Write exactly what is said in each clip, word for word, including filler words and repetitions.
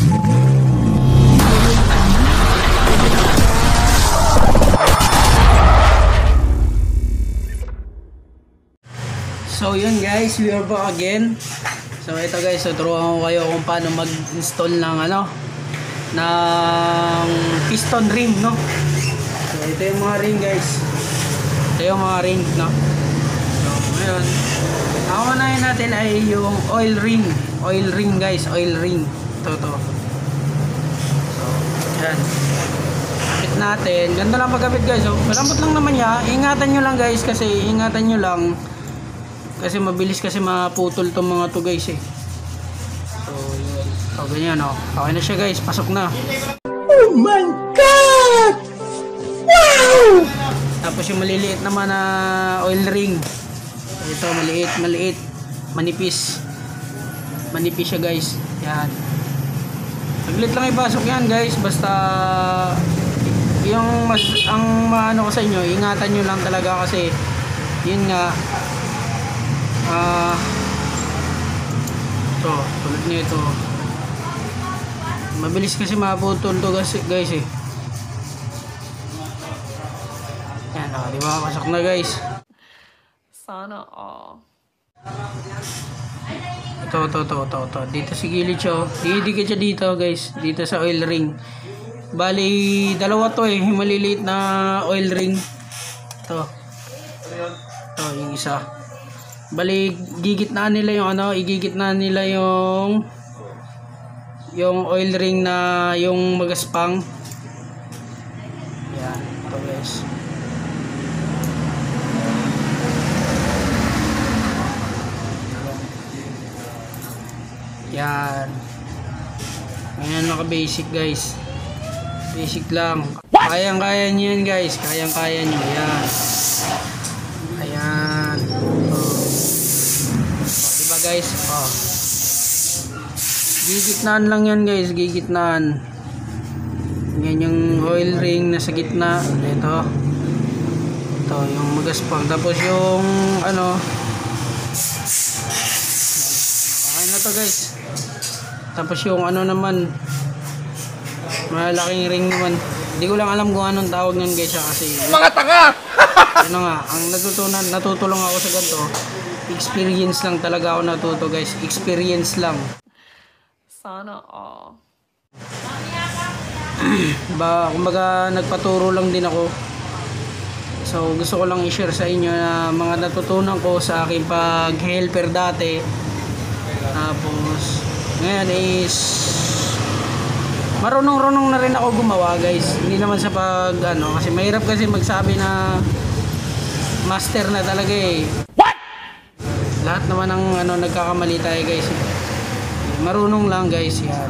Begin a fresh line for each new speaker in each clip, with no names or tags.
So yun guys, we are back again. So ito guys, so turuan ko kayo kung paano mag-install ng ano ng piston ring, no. So ito yung mga ring guys. Ito yung mga ring, no. So ngayon, ang unahin natin ay yung oil ring. Oil ring guys, oil ring. Ito to. So yan. Kapit natin. Ganda lang pagkapit guys. So malambot lang naman niya. Ingatan nyo lang guys, kasi ingatan nyo lang. Kasi mabilis kasi maputol tong mga to guys eh. So yun. So ganyan o. Oh. Okay na siya guys. Pasok na. Oh my God! Wow! Tapos yung maliliit naman na oil ring. Ito maliit, maliit. Manipis. Manipis siya guys. Yan. Saglit lang ipasok yan guys. Basta yung mas, ang maano ko sa inyo, ingatan nyo lang talaga kasi yun nga. Ah, uh, ito, tulad nito. Mabilis kasi maputol to guys, guys eh. Yan o, oh, di ba? Pasok na guys.
Sana all.
Ito, ito, ito, ito, ito. Dito si gilid siya. Didikit siya dito guys. Dito sa oil ring. Bali, dalawa to eh. Maliliit na oil ring. Ito. Ito, yung isa. Bali, gigitnaan nila yung ano, igigitnaan nila yung yung oil ring na yung magaspang. Yan, ito guys. Yan. Ngayon naka basic guys. Basic lang. Kayang-kaya nyo yan guys. Kayang-kaya nyo. Yan. Ayan. Guys, oh. Gigitnaan lang yan guys, gigitnaan. Yan yung oil ring na sa gitna. Ito. Ito yung magaspang. Tapos yung ano. Okay na to guys. Tapos yung ano naman. Malaking ring naman. Hindi ko lang alam kung anong tawag nun guys kasi. Mga tanga! Ano nga, ang natutunan, natutulong ako sa ganito. Experience lang talaga ako natuto guys. Experience lang.
Sana all.
Ba, kumbaga nagpaturo lang din ako. So gusto ko lang i-share sa inyo na mga natutunan ko sa aking pag-helper dati. Tapos ngayon is marunong-runong na rin ako gumawa guys. Hindi naman sa pag ano, kasi mahirap kasi magsabi na master na talaga eh. Lahat naman ng ano nagkakamali tayo guys. Marunong lang guys yan.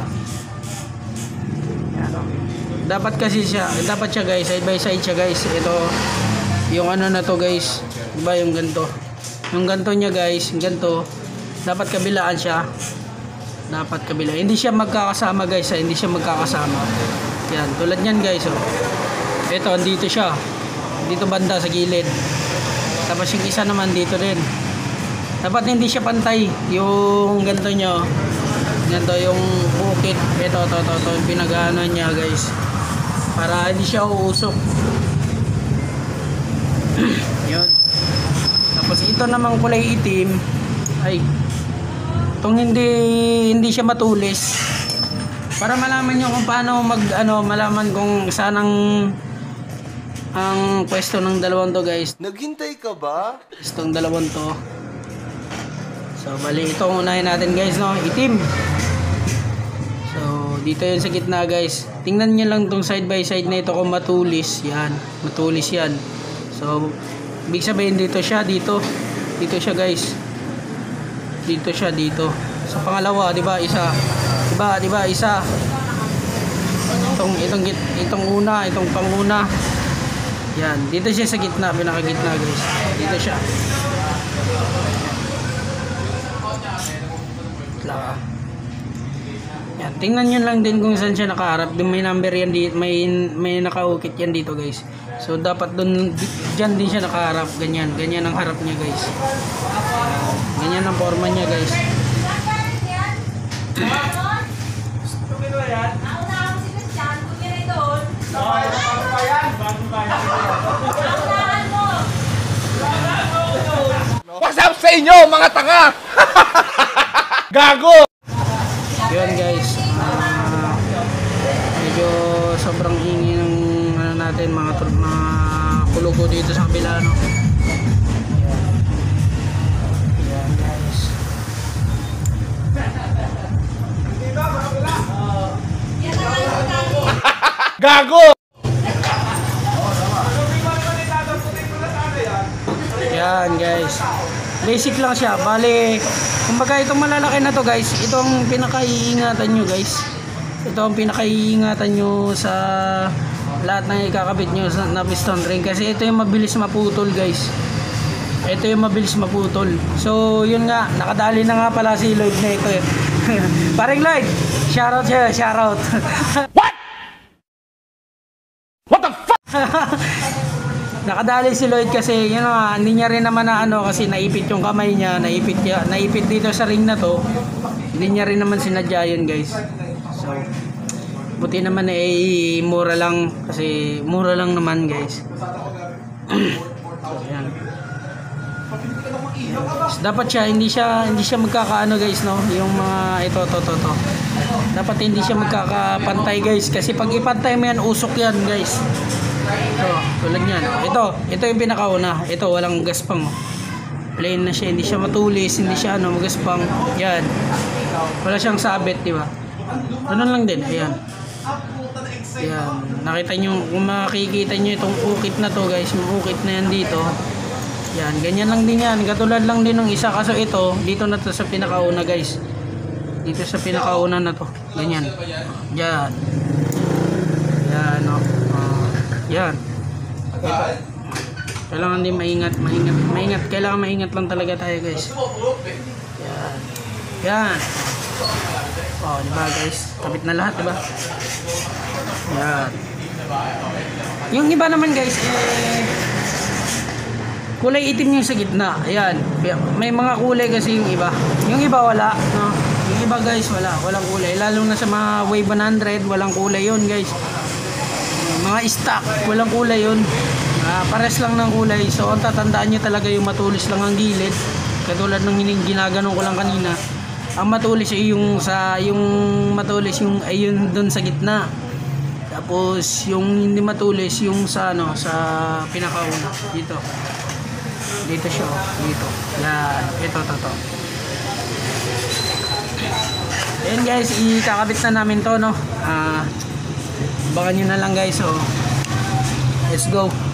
Yan oh. Dapat kasi siya, dapat siya guys, side by side siya guys. Ito yung ano na to guys. Diba yung ganto? Yung ganto niya guys, yung ganto. Dapat kabilaan siya. Dapat kabila. Hindi siya magkakasama guys, ha? Hindi siya magkakasama. Yan, tulad niyan guys oh. Ito andito siya. Dito banda sa gilid. Tapos yung isa naman dito din. Dapat hindi siya pantay yung ganito nyo. Ganito yung bukit. Ito, ito, ito, ito yung pinag-ano niya guys. Para hindi siya uusok. Yun. Tapos ito namang kulay itim. Ay. Itong hindi, hindi siya matulis. Para malaman nyo kung paano mag, ano, malaman kung saan ang ang pwesto ng dalawang to guys.
Naghintay ka ba?
Itong dalawang to. So, bali ito ang unahin natin guys, no? Itim. So, dito yun sa gitna guys. Tingnan nyo lang tong side by side na ito kung matulis. Yan. Matulis yan. So, ibig sabihin dito siya, dito. Dito siya guys. Dito siya, dito. Sa pangalawa, di ba? Isa. Di ba? Di ba? Isa. Itong, itong, itong una, itong panguna. Yan. Dito siya sa gitna, pinakagitna guys. Dito siya. Lang. Yan, tingnan niyo lang din kung saan siya nakaharap. May number yan dito, may may nakaukit yan dito, guys. So dapat doon diyan din siya nakaharap, ganyan. Ganyan ang harap niya, guys. Ganyan ang forma niya, guys.
ninyo, mga tanga! Gago!
Yun guys, ah, medyo sobrang ingay ng ano natin, mga, tur- mga kulugo dito sa kabila, no? Yan guys.
Gago!
Yan guys, basic lang siya. Bale, kumbaga itong malalaki na to guys, ito ang pinakaiingatan nyo guys. Ito ang pinakaiingatan nyo sa lahat ng ikakabit nyo sa, na piston ring, kasi ito yung mabilis maputol guys. Ito yung mabilis maputol. So yun nga, nakadali na nga pala si Lloyd na ito eh. Paring Lloyd, shoutout siya, shoutout.
What? What the fuck?
Nakadali si Lloyd kasi yun nga, hindi niya rin naman na ano, kasi naipit yung kamay niya, naipit niya, naipit dito sa ring na to. Hindi niya rin naman sinadya yun guys. So buti naman eh mura lang, kasi mura lang naman guys. So yan. Dapat siya hindi siya hindi siya magkakaano guys, no, yung mga ito to to to. Dapat hindi siya magkakapantay guys, kasi pag ipantay mo yan, usok yan guys. Ito, tulad yan. Ito, ito yung pinakauna. Ito, walang gaspang. Plain na siya, hindi siya matulis, hindi siya ano, magaspang. Yan. Wala siyang sabit, di ba? Ganun lang din, ayan. Yan. Nakita nyo, kung makikita nyo itong ukit na to guys, yung ukit na yan dito. Yan, ganyan lang din yan. Katulad lang din ng isa, kaso ito, dito na to sa pinakauna guys. Dito sa pinakauna na to. Ganyan. Yan. Yan, no. Uh, yan. Ito. Kailangan din maingat, maingat, maingat. Kailangan maingat lang talaga tayo guys. Yan. Yan. Oh, di ba guys? Kapit na lahat, di ba? Yan. Yung iba naman guys, eh, kulay itim yung sa gitna. Ayan. May mga kulay kasi yung iba. Yung iba wala, no? Yung iba guys wala, walang kulay. Lalo na sa mga Wave one hundred, walang kulay yun guys. Mga stock, walang kulay yun. Uh, pares lang ng kulay. So ang tatandaan nyo talaga yung matulis lang ang gilid. Katulad ng ginaganon ko lang kanina. Ang matulis ay yung sa yung matulis yung ay yun doon sa gitna. Tapos yung hindi matulis yung sa ano sa pinakauna dito. Dito siya, dito. Yan, ito to to. Ayan guys, ikakabit na namin to, no. Ah, uh, baka nyo na lang guys. So let's go.